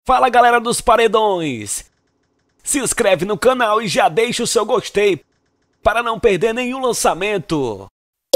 Fala galera dos paredões! Se inscreve no canal e já deixa o seu gostei para não perder nenhum lançamento.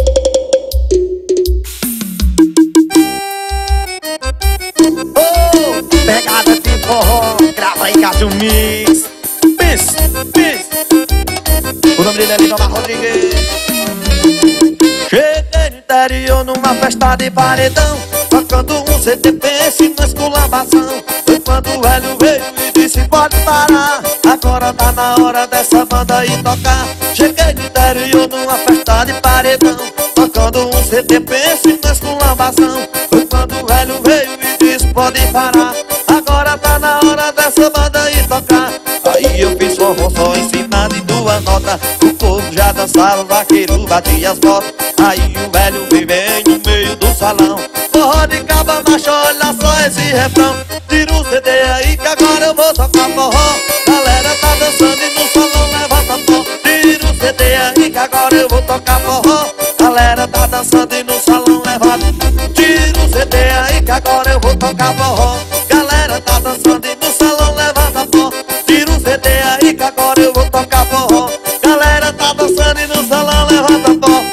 Oh, pegada de forró, grava aí Cássio Mix. Bis. O nome dele é Lindomar Rodrigues. Cheguei no interior numa festa de paredão, tocando um CTP, ensinou esculambação. Foi quando o velho veio e disse pode parar, agora tá na hora dessa banda aí tocar. Cheguei no interior numa festa de paredão, tocando um CTP, ensinou esculambação. Foi quando o velho veio e disse pode parar, agora tá na hora dessa banda aí tocar. Aí eu fiz forró só em cima de duas notas, o povo já dançava, o vaqueiro batia as botas. Aí o velho veio bem no meio do salão, forró de caba macho, olha só esse refrão. Tira o CD aí que agora eu vou tocar forró, galera tá dançando e no salão levanta pó. Tira o CD aí que agora eu vou tocar forró, galera tá dançando e no salão levanta. Tira o CD aí que agora eu vou tocar forró, galera tá dançando e no salão levanta pó. Tira o CD aí que agora eu vou tocar forró, galera tá dançando e no salão levanta pó.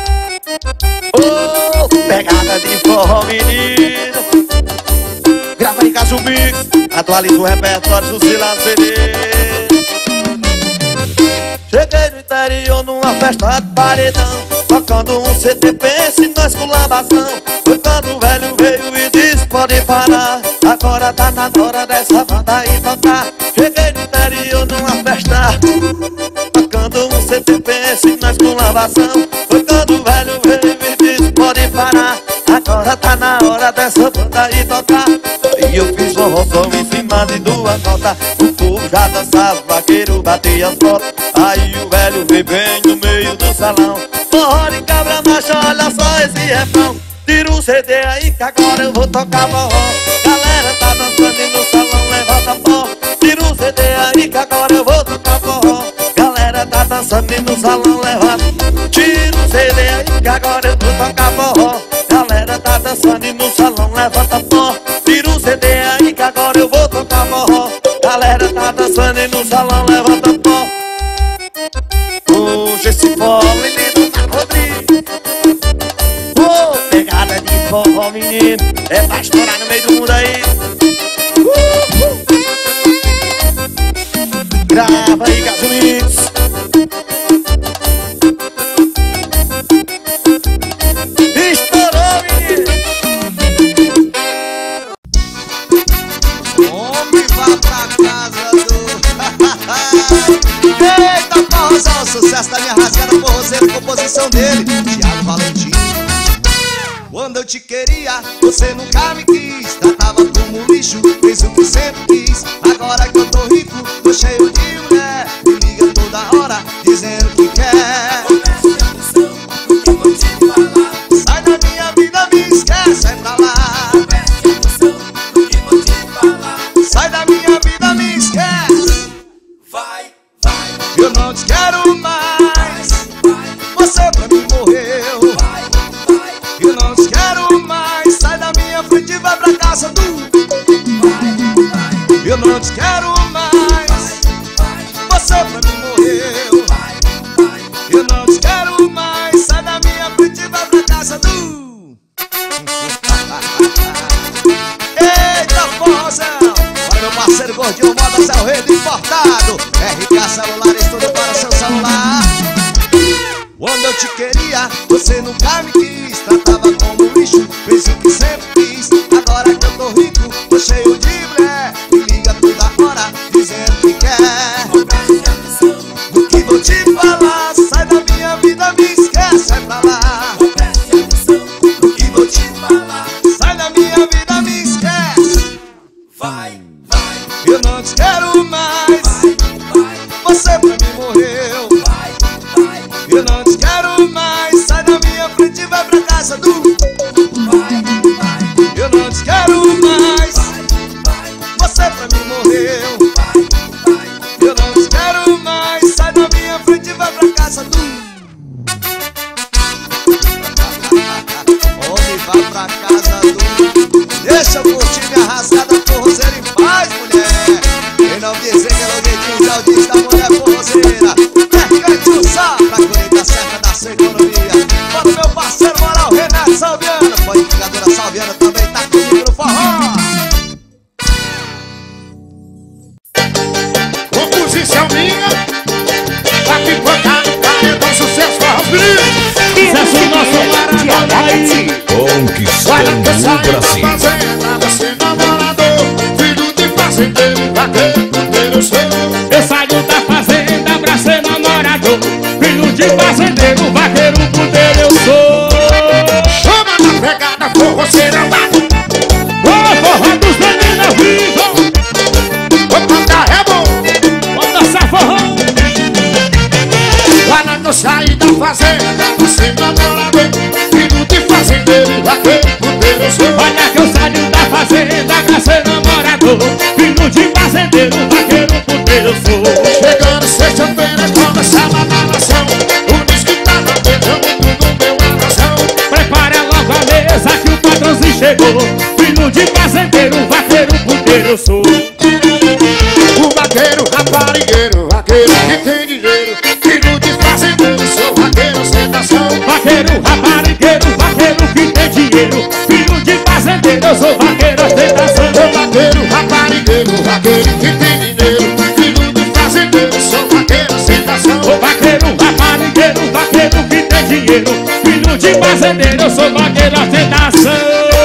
Oh, pegada de forró, menino. Grava aí Cássio Mix, atualiza o repertório do Silas CD. Cheguei no interior numa festa de paredão, tocando um CTP, ensinou esculambação. Foi quando o velho veio e disse pode parar, agora tá na hora dessa banda aí tocar. Cheguei no interior numa festa, tocando um CTP, ensinou esculambação. Foi quando o velho veio e disse pode parar, agora tá na hora dessa banda aí tocar. Aí eu fiz forró só em cima de duas notas, o povo já dançava, o vaqueiro batia as botas. Aí o velho veio bem no meio do salão, forró de cabra macho, olha só esse refrão. Tira o CD aí que agora eu vou tocar forró, galera tá dançando e no salão levanta pó. Tira o CD aí que agora eu vou tocar forró, galera tá dançando e no salão levanta. Tira o CD aí que agora eu vou tocar forró, galera tá dançando e no salão levanta pó. Tira o CD aí que agora eu vou tocar forró, galera tá dançando e no salão levanta pó. Hoje esse forró menino tá Rodrigues. Oh, pegada de forró menino, é pra estourar no meio do mundo aí. Grava aí Cássio Mix. Estourou, menino. Homem, vá pra casa do... Eita, forrozão, sucesso da minha rasgada forrozeira, composição dele, Thiago Valentim. Quando eu te queria, você nunca me quis, tratava como lixo, fez o que sempre quis. Agora que eu tô rico, tô cheio de mulher, me liga toda hora, dizendo que quer. Sai da minha vida, me esquece, sai pra lá. Sai da minha vida, me esquece. Eu não te quero mais, você pra mim morreu. Eu não te quero mais, sai da minha frente e vai pra casa do... Eu não te quero mais, você pra mim morreu. Eu não te quero mais, sai da minha frente e vai pra casa do... Eita, forrozão! Olha meu parceiro Gordinho Moda, seu rei do importado, RK Celulares, tudo para seu celular. Quando eu te queria, você nunca me quis, tratava como lixo, fez o que sempre quis. Agora que eu tô rico, tô cheio de mulher, me liga toda hora, dizendo que quer. O que vou te falar, sai da minha vida, me esquece, sai pra lá. O que vou te falar, sai da minha vida, me esquece. Eu não te quero mais, você pra mim morreu. Eu não te quero mais, sai da minha frente e vai pra casa do... Eu não te quero mais, você pra mim morreu. Eu não te quero mais, sai da minha frente e vai pra casa do... Homem, vai pra casa do... Deixa eu curtir minha rasgada forrozeira em paz. fazendeiro, vaqueiro, puteiro eu sou. Eu saio da fazenda pra ser namorador. Filho de fazendeiro, vaqueiro, puteiro eu sou. Chama na pegada, forroceirão. Ô, forró dos meninos vivos. Vou cantar é bom. Vamos dançar forró. Lá na que eu saí da fazenda, você namorador. Filho de fazendeiro, vaqueiro, puteiro eu sou. Olha que eu saio da fazenda pra ser namorador. Filho de fazendeiro, vaqueiro, puteiro eu sou. Chegando sexta-feira, começa a nação. O disco tá batendo muito no meu coração. Prepara logo a mesa que o patrãozinho chegou. Filho de fazendeiro, vaqueiro, puteiro eu sou. O vaqueiro, raparigueiro, vaqueiro que tem dinheiro. Filho de fazendeiro, sou vaqueiro ostentação. Vaqueiro, raparigueiro, vaqueiro que tem dinheiro. Filho de fazendeiro, eu sou vaqueiro ostentação. O vaqueiro, raparigueiro, vaqueiro que tem dinheiro. Filho de fazendeiro, sou vaqueiro ostentação. O vaqueiro, raparigueiro, vaqueiro que tem dinheiro. Filho de fazendeiro, eu sou vaqueiro ostentação.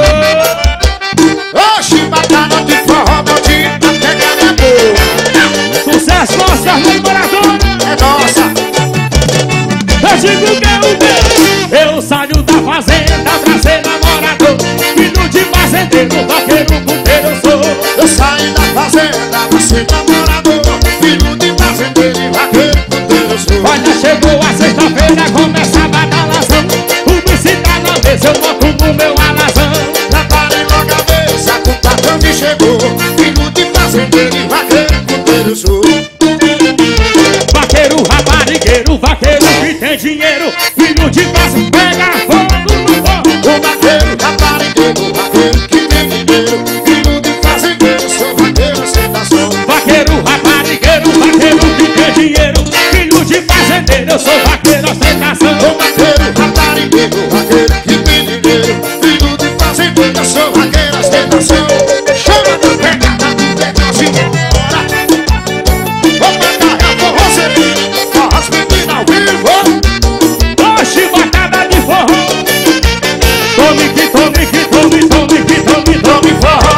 Oxi, batalha de forró, meu dia, a pegada é boa. Sucesso nosso, namorador. É nossa. Eu digo que é o meu. Eu saio da fazenda pra ser namorador. Filho de fazendeiro, vaqueiro, puteiro eu sou. Eu saí da fazenda, você namorador. Filho de fazendeiro, vaqueiro, puteiro eu sou. Olha, chegou a sexta-feira, começa a badalação. O bici tá na mesa, eu boto no meu alazão. Preparem logo a mesa, com o patrão que chegou. Filho de fazendeiro, vaqueiro, puteiro eu sou. Vaqueiro, raparigueiro, vaqueiro que tem dinheiro. Filho de fazendeiro, pega fogo no fogo. O vaqueiro, raparigueiro, vaqueiro que tem dinheiro. Filho de fazendeiro, sou vaqueiro ostentação. Vaqueiro, raparigueiro, vaqueiro que tem dinheiro. Filho de fazendeiro, eu sou vaqueiro ostentação. O vaqueiro, raparigueiro, vaqueiro que tem dinheiro. Filho de fazendeiro, eu sou vaqueiro ostentação. Chama da pegada do pedacinho fora. Vou matar a forroceria, forró as meninas ao vivo. Oxi, batada de forró. Tome que tome que tome, tome que tome, tome forró.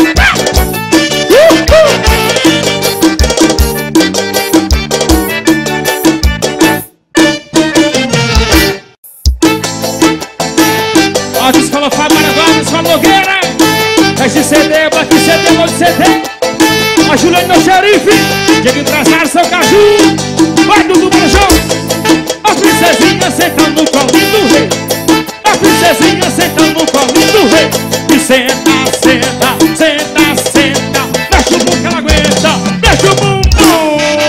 Ó, descola Fábio Guarda, descola Nogueira. Este CD, Black CD, Load CD. A Juliane, meu xerife. Diego Empresário, seu Caju. Vai, Dudu Marajó. A princesinha sentando no colinho do rei. A princesinha sentando no colinho do rei. E senta, senta, senta, senta. Deixa o bumbum que ela aguenta. Deixa o bumbum.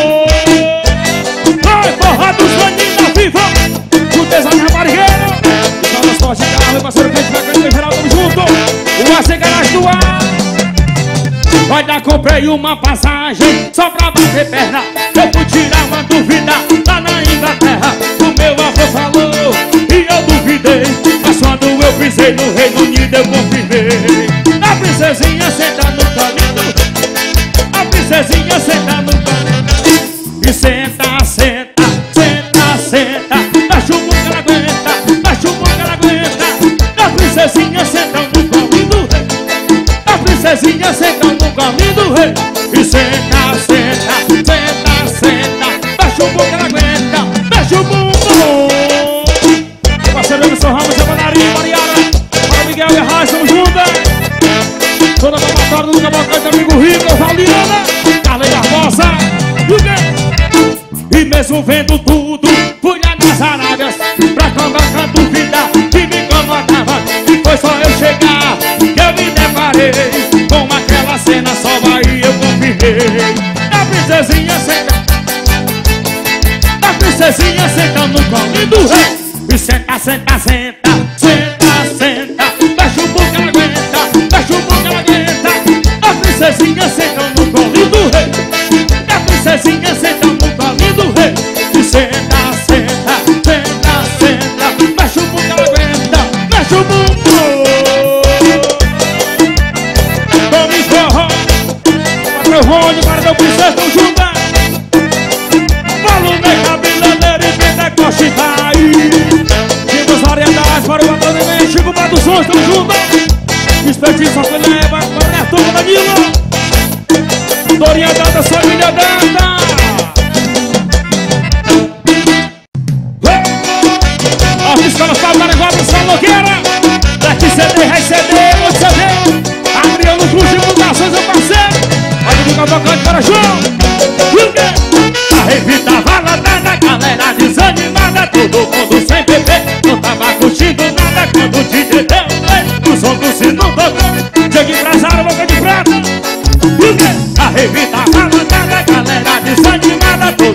Vai, porra dos maninhos viva. O design raparigueiro. Só nas costas de carro, meu parceiro, frente pra frente, geral, tamo junto. O AC Garagem do ar. Olha, comprei uma passagem só pra bater perna. Eu fui tirar uma dúvida lá na Inglaterra. O meu avô falou e eu duvidei, mas quando eu pisei no Reino Unido eu confirmei. A princesinha senta no caminho. A princesinha senta no caminho. E senta, senta, senta, senta. Deixa o bumbum que ela aguenta. Deixa o bumbum que ela aguenta. A princesinha senta no caminho do rei. A princesinha senta no caminho do rei. E senta, senta, senta, senta. Deixa o bumbum que ela aguenta. Deixa o bumbum. Parceiro Emerson Ramos, a Manaria, Mariara. Para Miguel e Arraia, estamos juntos. Toda a batalha do Cavalcante, amigo Rico, Valiana. Carla Barbosa. E o quê? E mesmo vendo tudo, fui lá nas Arábias pra colocar dúvida que me incomodava. E foi só eu chegar que eu me deparei com aquela cena, só aí eu confirmei. A princesinha senta. A princesinha senta no colo do rei. E senta, senta, senta, senta, senta. Deixa o bumbum que ela aguenta. Deixa o bumbum que ela aguenta. A princesinha senta no colo do rei. A princesinha senta no colo do rei. E senta, senta, senta, senta. Deixa o bumbum que ela aguenta. Deixa o bumbum. Tome forró. Para o Rony, para o princesa, tão junto. Falo meio cabeleireiro e Pentecoste tá aí. Chegos variedades para o atendimento. Chico Produções, tamo junto. Espetinho só que leva. Para a turma Danilo.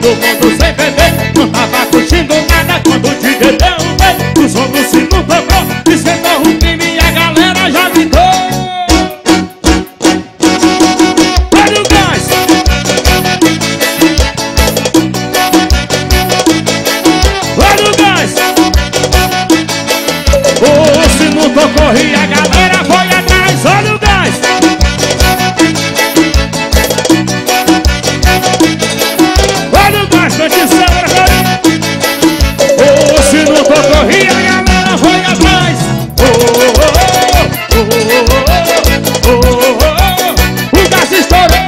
todo mundo sem beber, não tava curtindo nada quando o DJ deu um beijo. O som do sino tocou, e sentou o crime e a galera já gritou. Olha o gás! Olha o gás! O sino tocou e a galera foi atrás. Olha o gás! Olha o gás, cantição, agora. O sino tocou e a galera foi atrás. O gás estourou.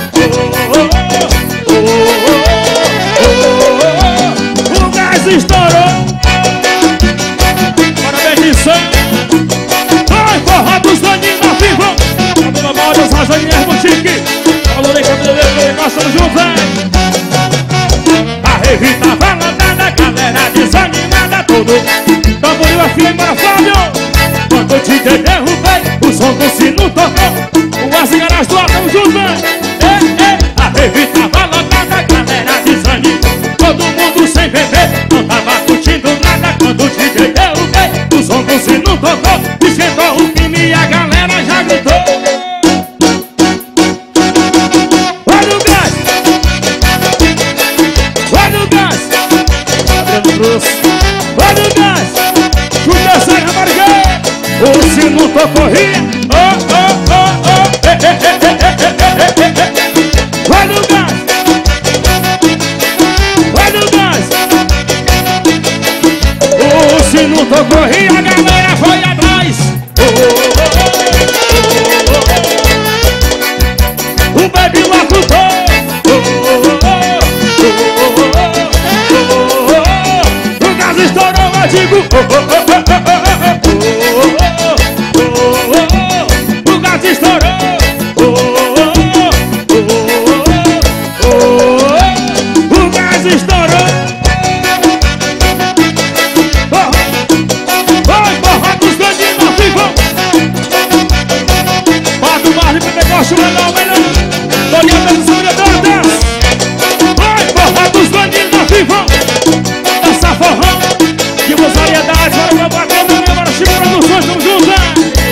O gás estourou. Parabéns de sangue. Vai, porra dos bandidos ao vivo. A dona Maura, os Razoninhas Boutique. Falou nem cabeleireiro, nós estamos juntos, hein? A revista vai lotada, galera desanimada, todo tamboril afim, bora Fábio. Quando eu te derrubei, o som do sino tocou. O Azigarás do ar, tamo juntos, hein? A revista vai lotada, galera desanimada, todo mundo sem beber, não tava curtindo nada quando o DJ derrubei. O som do sino tocou, esquentou o crime e a galera já gritou. Olha o gás! Olha o gás! Olha o gás! Chuta Serra Marguerite! O sino tocou ria! Olha o gás! Olha o gás! O sino tocou ria, a galera foi atrás! O baby locutor! O gás estourou, eu digo. O gás estourou. O gás estourou. Vai, porra dos bandidos, vivo. Bota o barulho pro negócio legal, melhor. Tô ligando sobre a data. Vai, porra dos bandidos, vivo. Dança forrão, que vos variedades, para o meu patrão, para o Chico Produções, vamos juntos, hein?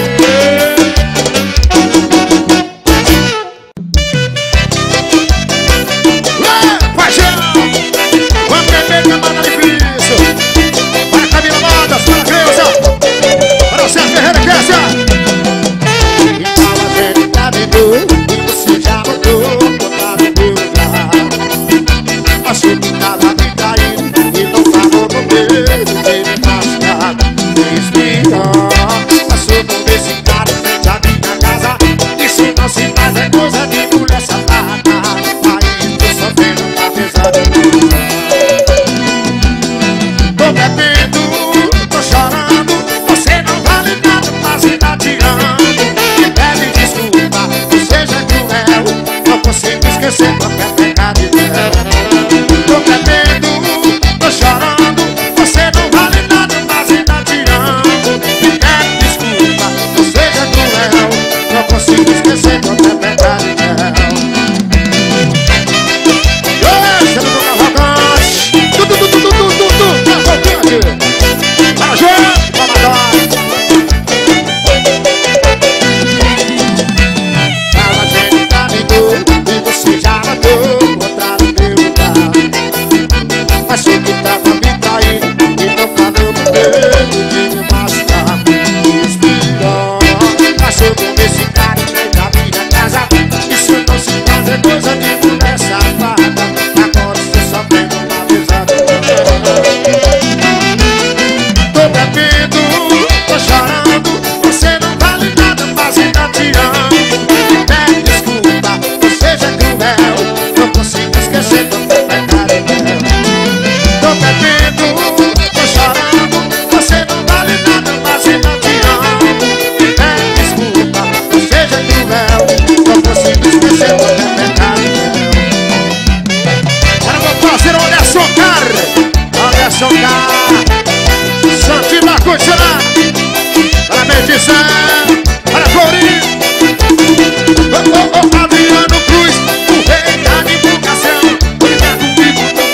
Paixão, vamos beber camada difícil. Para Camila Modas, para a Creuza, para o Sérgio Ferreira Cresça. Então a gente tá vendo e você já botou botar no meu lugar. Achou que tava me traindo e não falou comigo, teve machucado, fez pior. Passou por esse cara em frente à minha casa. E se não se faz é coisa de mulher safada. Aí tô sofrendo uma pesada. Tô bebendo, tô chorando. Você não vale nada, mas ainda te amo. Me pede desculpa, não seja cruel. Não consigo esquecer qualquer pecado de Tô bebendo, tô chorando. Você não vale nada, mas ainda te amo. Me pede desculpa, não seja cruel. Não consigo esquecer qualquer pecado de Esse é do Cavalcante. Cavalcante. Para gente, Fala, gente, tá me dando e você já matou outra no meu lugar. Achou que tava me traindo e não falou comigo, de me machucar, fiz pior. Achou que esse cara em frente à minha casa. Isso não se faz, é coisa de mulher safada. Agora estou sofrendo uma pesada. Tô bebendo, tô chorando. Você não vale nada, mas ainda te amo. Me pede desculpa, não seja cruel. Não consigo esquecer do teu pecado. Tô bebendo, tô chorando. Você não vale nada, mas ainda te amo. Me pede desculpa, não seja cruel. Não consigo esquecer do teu pecado. para meu parceiro Anderson Car. Anderson Car. Santinho da Continental. Parabéns de Zé. Para Florinho. Adriano Cruz, o rei da divulgação. Obrigado, comigo.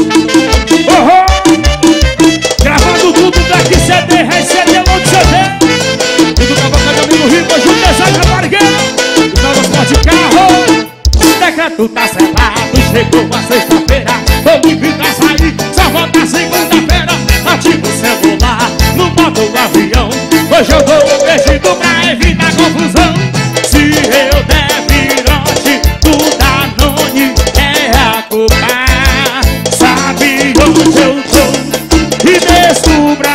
Gravando tudo daqui CD, CD, monte CD. Tudo cavalcando amigo rico, junto essa raparigueira. O transporte de carro. O decreto tá selado, chegou a sexta-feira. Vou me evitar sair, só volta segunda-feira. Ativa o celular, no modo avião. Hoje eu vou perdido pra evitar confusão. Se eu der virote do Danone, é a culpa. Sabe onde eu tô e descubra.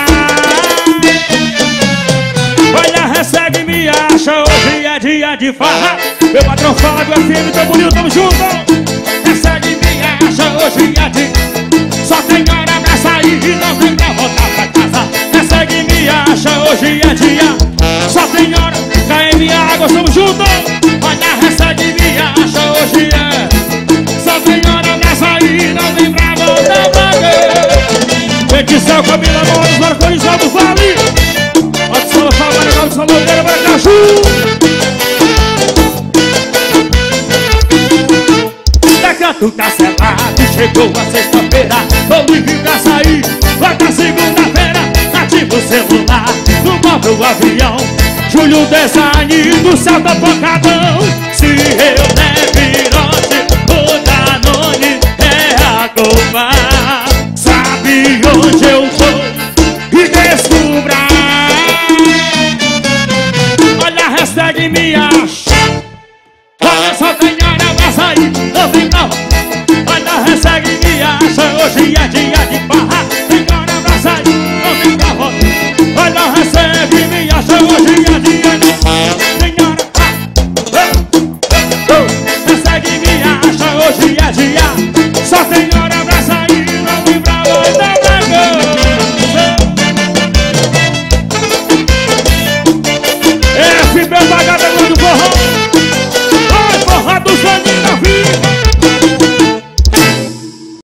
Olha, ressegue me acha, hoje é dia de farra. Meu patrão fala do FM, tamo bonito, tamo junto. Ressegue me acha, hoje é dia. Só tem hora pra sair e não tem pra voltar pra casa. Ressegue me acha, hoje é dia. Só tem hora, KM Água, tamo junto. Olha, ressegue me acha, hoje é. Só tem hora pra sair, não tem pra voltar pra casa. Petição, Camila Mora, Marconi, Saldo Vale. Audição, Salvador, Audição, Lodeira, Maracaju. Decreto tá selado, chegou a sexta-feira. Vou livre pra sair, volta segunda-feira. Ativa o celular, no modo avião. Júlio Design do céu tá tocadão. Se eu der virote, o Danone é a culpa. Sabe onde eu tô e descubra. Olha a hashtag me acha. Olha, só tem hora pra sair, não tem não. Olha a hashtag me acha, hoje é dia de barra. Tem hora pra sair, não tem pra voltar. Olha a hashtag me acha, hoje é dia de barra. Tem hora hashtag me acha, hoje é dia. Só tem hora pra sair, não tem pra voltar pra casa. FB Bagada